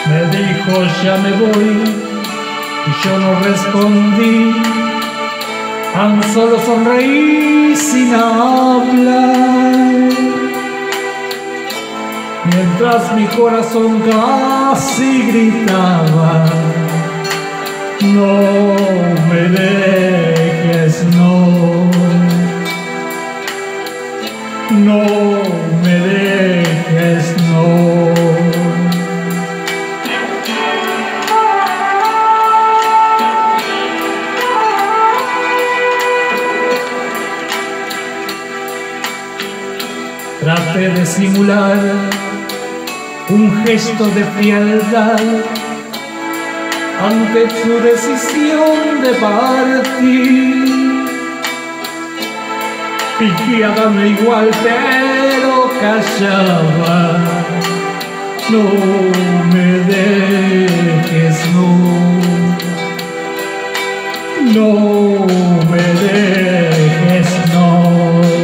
Me dijo ya me voy y yo no respondí, tan solo sonreí sin hablar, mientras mi corazón casi gritaba: no me dejes, no, no me dejes, no. Traté de simular un gesto de frialdad ante su decisión de partir. Fingía darme igual, pero callaba: no me dejes, no, no me dejes, no.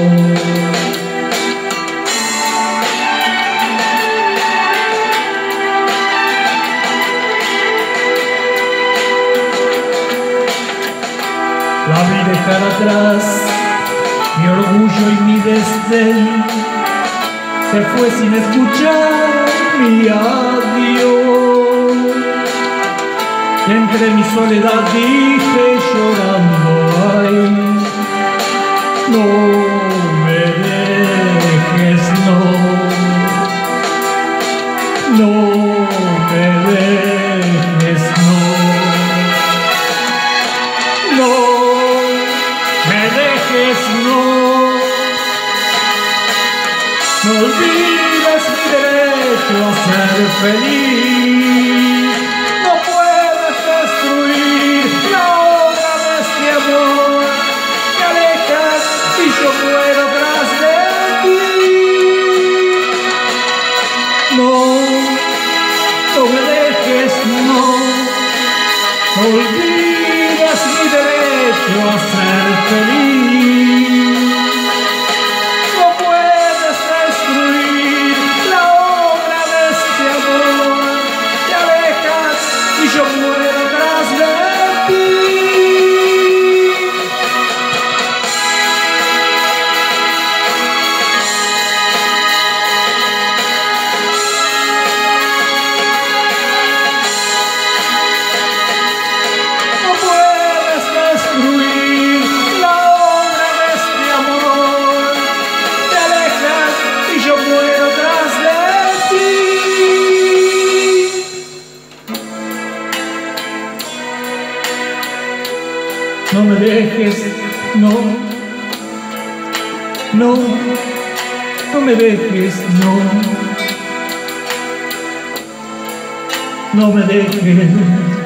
La vi dejar atrás mi orgullo y mi desdén, se fue sin escuchar mi adiós. Y entre mi soledad dije llorando: ay, no me dejes, no, no me dejes, no, no me dejes, no. No olvides mi derecho a ser feliz. No puedes destruir la obra de este amor. Te alejas y yo muero tras de ti. No, no me dejes, no. No olvides mi derecho a ser feliz. No puedes destruir la obra de este amor. Te alejas y yo muero tras de ti. No puedes destruir la obra de este amor. Te alejas y yo muero tras de ti. No me dejes, no, no, no me dejes, no, no me dejes.